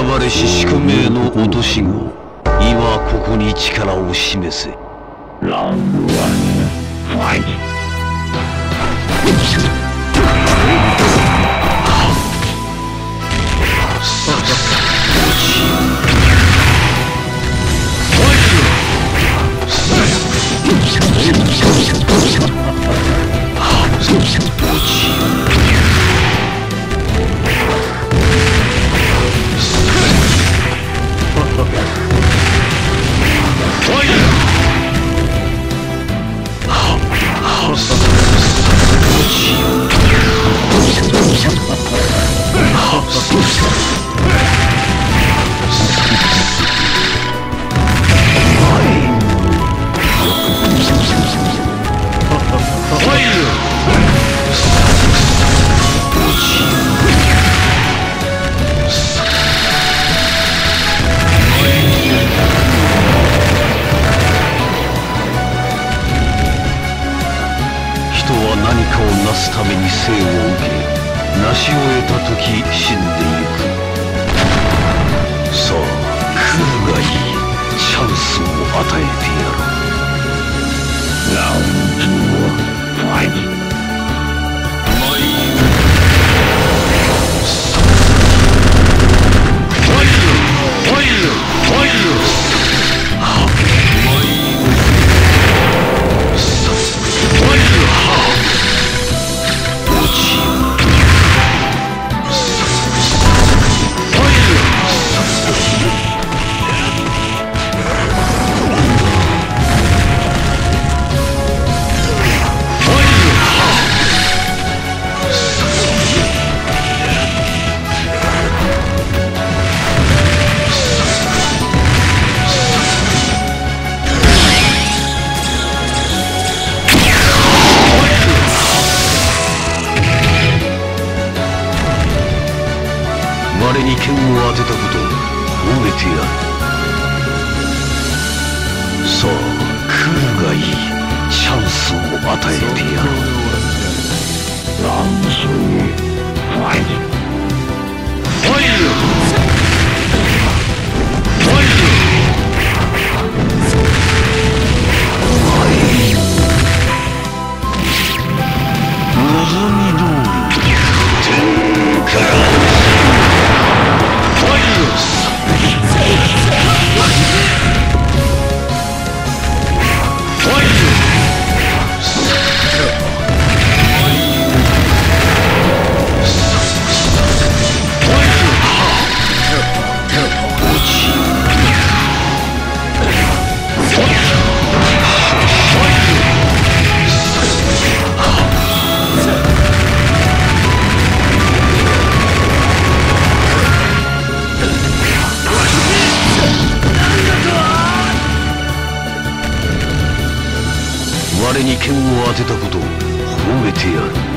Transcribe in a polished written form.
選ばれし宿命の落とし子、今ここに力を示せ。 ラウンド1、ファイト。 何かを成すために生を受け、成し終えた時死んでゆく。さあ来るがいい。チャンスを与えてやろう。 ラウンド2、ファイト。 我に剣を当てたことを褒めてやる。さあ来るがいい。チャンスを与えてやろう。 ラウンド3、ファイト。我に剣を当てたことを褒めてやる。